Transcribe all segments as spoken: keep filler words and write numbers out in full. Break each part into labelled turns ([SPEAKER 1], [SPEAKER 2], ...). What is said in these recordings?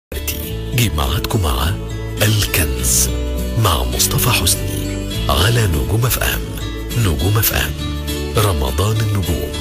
[SPEAKER 1] جيب معادكم مع الكنز مع مصطفى حسني على نجوم اف ام. نجوم اف ام، رمضان النجوم.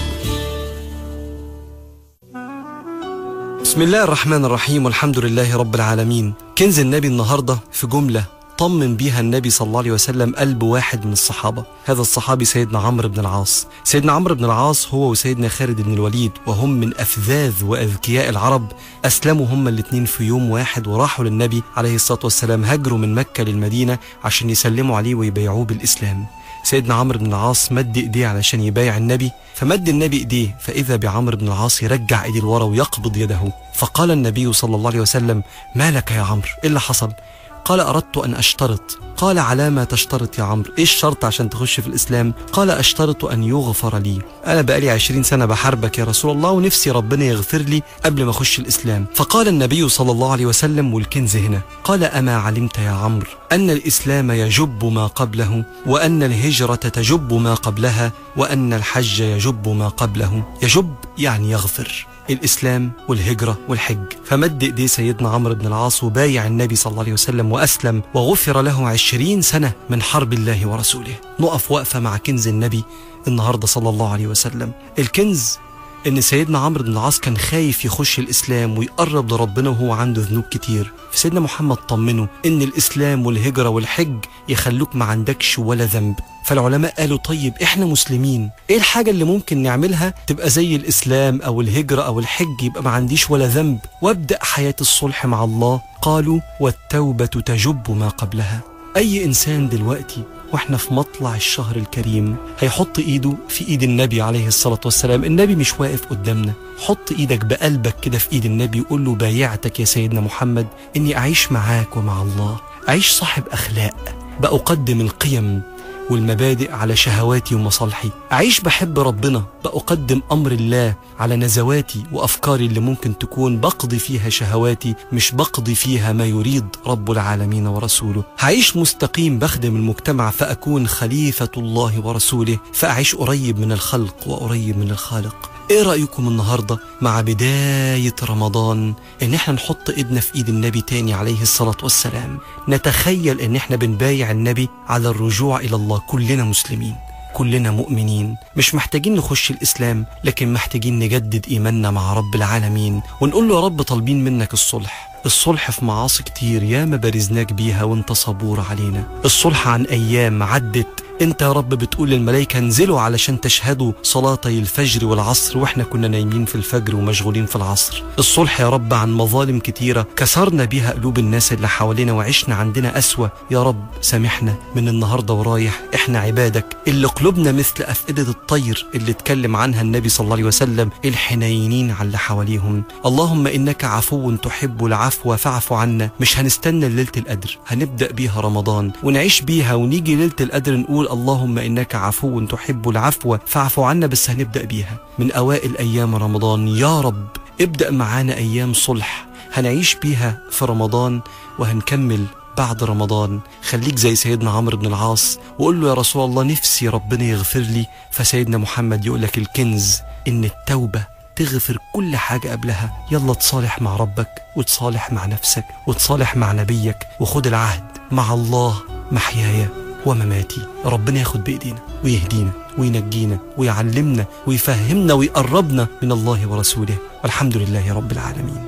[SPEAKER 2] بسم الله الرحمن الرحيم، والحمد لله رب العالمين. كنز النبي النهاردة في جملة طمن بيها النبي صلى الله عليه وسلم قلب واحد من الصحابة. هذا الصحابي سيدنا عمرو بن العاص. سيدنا عمرو بن العاص هو وسيدنا خالد بن الوليد، وهم من أفذاذ وأذكياء العرب، أسلموا هما الاثنين في يوم واحد وراحوا للنبي عليه الصلاة والسلام. هاجروا من مكة للمدينة عشان يسلموا عليه ويبايعوه بالإسلام. سيدنا عمرو بن العاص مد ايديه علشان يبايع النبي، فمد النبي ايديه، فإذا بعمرو بن العاص يرجع ايديه لورا ويقبض يده. فقال النبي صلى الله عليه وسلم: ما لك يا عمرو؟ ايه اللي حصل؟ قال: أردت أن أشترط. قال: على ما تشترط يا عمرو؟ إيه الشرط عشان تخش في الإسلام؟ قال: أشترط أن يغفر لي. أنا بقالي عشرين سنة بحاربك يا رسول الله، ونفسي ربنا يغفر لي قبل ما أخش الإسلام. فقال النبي صلى الله عليه وسلم، والكنز هنا، قال: أما علمت يا عمرو أن الإسلام يجب ما قبله، وأن الهجرة تجب ما قبلها، وأن الحج يجب ما قبله؟ يجب يعني يغفر، الإسلام والهجرة والحج. فمد إيديه سيدنا عمرو بن العاص وبايع النبي صلى الله عليه وسلم وأسلم، وغفر له عشرين سنة من حرب الله ورسوله. نقف وقفة مع كنز النبي النهاردة صلى الله عليه وسلم. الكنز إن سيدنا عمرو بن العاص كان خايف يخش الإسلام ويقرب لربنا وهو عنده ذنوب كتير، فسيدنا محمد طمنه إن الإسلام والهجرة والحج يخلوك ما عندكش ولا ذنب. فالعلماء قالوا: طيب إحنا مسلمين، إيه الحاجة اللي ممكن نعملها تبقى زي الإسلام أو الهجرة أو الحج، يبقى ما عنديش ولا ذنب وأبدأ حياة الصلح مع الله؟ قالوا: والتوبة تجب ما قبلها. أي إنسان دلوقتي واحنا في مطلع الشهر الكريم هيحط ايده في ايد النبي عليه الصلاة والسلام، النبي مش واقف قدامنا، حط ايدك بقلبك كده في ايد النبي وقول له: بايعتك يا سيدنا محمد اني اعيش معاك ومع الله، اعيش صاحب اخلاق، بأقدم القيم والمبادئ على شهواتي ومصالحي، أعيش بحب ربنا، بأقدم أمر الله على نزواتي وأفكاري اللي ممكن تكون بقضي فيها شهواتي، مش بقضي فيها ما يريد رب العالمين ورسوله. هعيش مستقيم، بخدم المجتمع فأكون خليفة الله ورسوله، فأعيش قريب من الخلق وقريب من الخالق. ايه رأيكم النهاردة مع بداية رمضان ان احنا نحط ايدنا في ايد النبي تاني عليه الصلاة والسلام، نتخيل ان احنا بنبايع النبي على الرجوع الى الله. كلنا مسلمين، كلنا مؤمنين، مش محتاجين نخش الإسلام، لكن محتاجين نجدد إيماننا مع رب العالمين ونقول له: يا رب طالبين منك الصلح. الصلح في معاصي كتير ياما بارزناك بيها وانت صبور علينا. الصلح عن أيام عدت، انت يا رب بتقول للملائكة: انزلوا علشان تشهدوا صلاتي الفجر والعصر، واحنا كنا نايمين في الفجر ومشغولين في العصر. الصلح يا رب عن مظالم كتيرة كسرنا بيها قلوب الناس اللي حوالينا وعشنا عندنا أسوأ، يا رب سامحنا من النهاردة ورايح، احنا عبادك اللي قلوبنا مثل أفئدة الطير اللي اتكلم عنها النبي صلى الله عليه وسلم، الحنينين على اللي حواليهم. اللهم إنك عفو تحب العفو فاعف عنا. مش هنستنى ليلة القدر، هنبدأ بيها رمضان ونعيش بيها، ونيجي ليلة القدر نقول: اللهم إنك عفو تحب العفو فاعف عنا، بس هنبدأ بيها من أوائل أيام رمضان. يا رب ابدأ معانا أيام صلح هنعيش بيها في رمضان وهنكمل بعد رمضان. خليك زي سيدنا عمرو بن العاص وقول له: يا رسول الله نفسي ربنا يغفر لي. فسيدنا محمد يقول لك الكنز إن التوبة تغفر كل حاجة قبلها. يلا تصالح مع ربك وتصالح مع نفسك وتصالح مع نبيك، وخد العهد مع الله: محياي ومماتي. ربنا ياخد بإيدينا ويهدينا وينجينا ويعلمنا ويفهمنا ويقربنا من الله ورسوله، والحمد لله رب العالمين.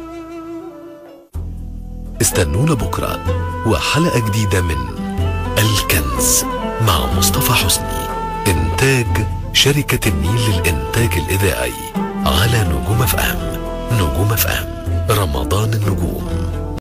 [SPEAKER 1] استنونا بكرة وحلقة جديدة من الكنز مع مصطفى حسني، إنتاج شركة النيل للإنتاج الإذاعي على نجوم اف ام. نجوم اف ام، رمضان النجوم.